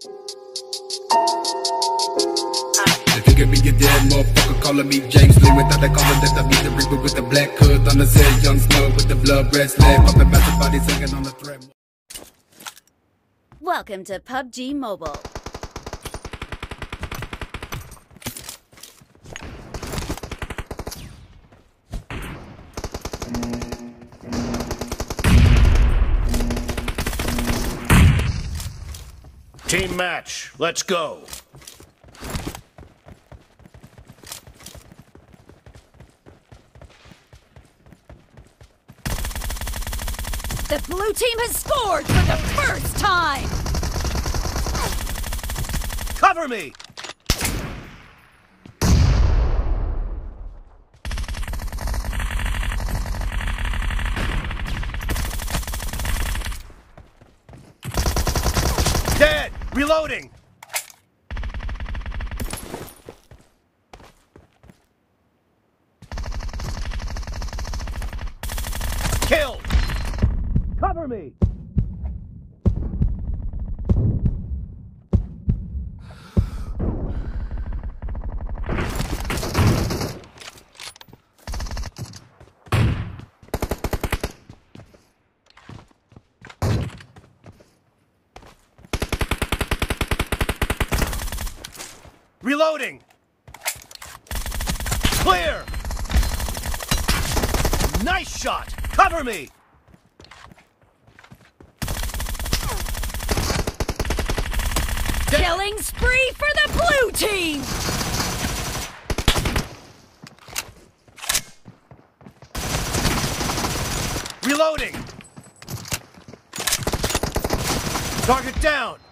If you give me your dead motherfucker calling me James Lee without that collar that I be the reaper with the black hood on the set, young snow with the blood red slab, popping massive bodies hanging on the thread. Welcome to PUBG Mobile. Team match, let's go. The blue team has scored for the first time! Cover me! Dead! Reloading! Killed! Cover me! Reloading! Clear! Nice shot! Cover me! Killing spree for the blue team! Reloading! Target down!